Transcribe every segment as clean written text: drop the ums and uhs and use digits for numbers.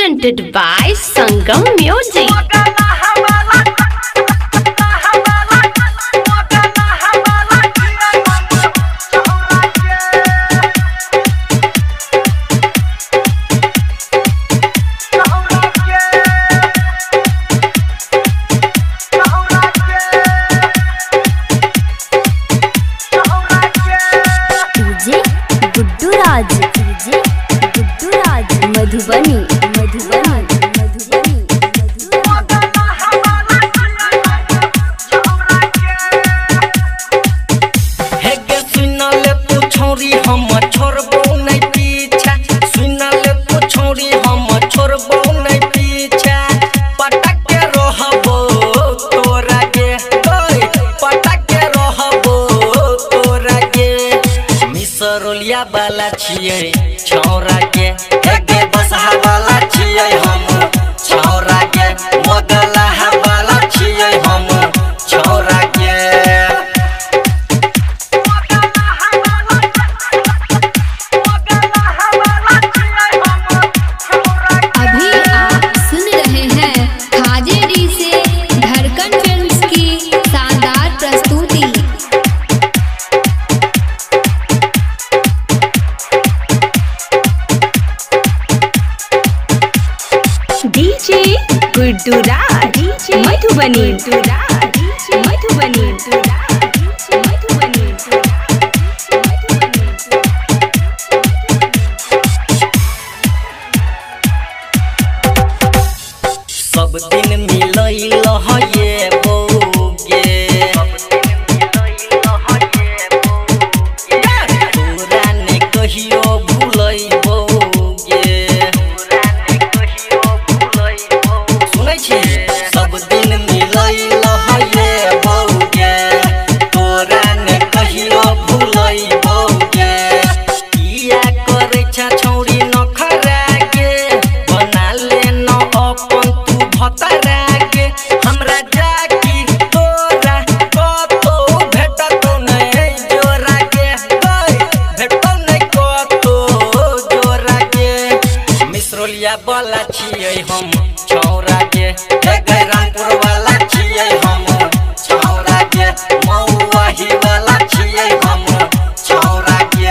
Presented by Sangam Music. Madhubani हम छोड़बो नहीं पीछा, सुनले तू छोड़ी हम छोड़बो नहीं पीछा। पटक के रहबो तोरा के, पटक के रहबो तोरा के। मिसरोलिया वाला छिए छौरा के, एगे बसहा वाला छिए हम छौरा के, मगला वाला छिए हम छौरा के। डीजे गुड्डू राज मधुबनी सब दिन मिलैल ये बोगे, तोरा ने कहियो भूलैबोगे। सुनै छी सब दिन मिलैल ये बोगे, तोरा ने कहियो भूलैबोगे। किया करै छ छौरी नखरा के, बना ले न अपन भतरा के। हमरा जाकी तोरा कतो भेटतो नहीं जोरा के, भेटतो नहीं कतो जोरा के। मिसरोलिया वाला छिए हम छौरा के, रामपुर वाला छिए हम छौरा के, मौवाही वाला छिए हम छौरा के।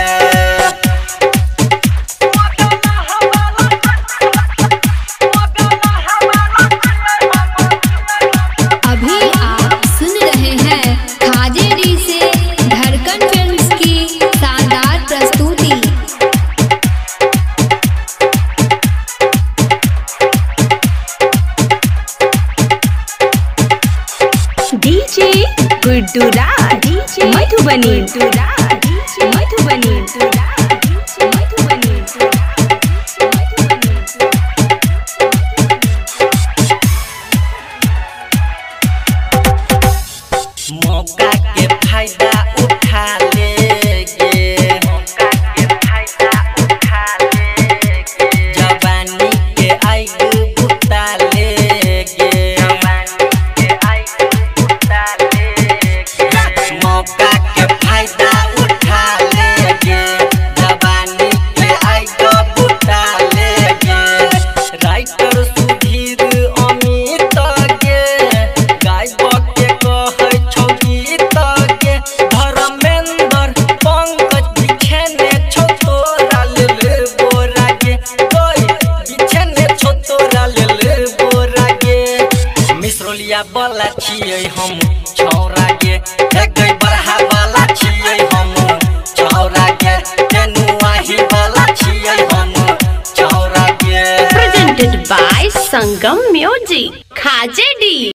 डीजे गुड्डू राज मधुबनी मौका के फायदा उठा लेगे, जवानी के आग बुता लेगे। मौका के फायदा उठा लेगे, जवानी के आग बुता लेगे। राइटर सुधीर अमित के गायब के कहै छौ गीत के, धर्मेंद्र पंकज बिछेने छौ तोरा लेल बोरा के, बिछेने छौ तोरा लेल बोरा के। मिसरोलिया वाला छिए हम छौरा के, एगै बरहा वाला छिए हम छौरा के, तेनुआही वाला छिए हम छौरा के। Presented by Sangam Music. खाजेडी।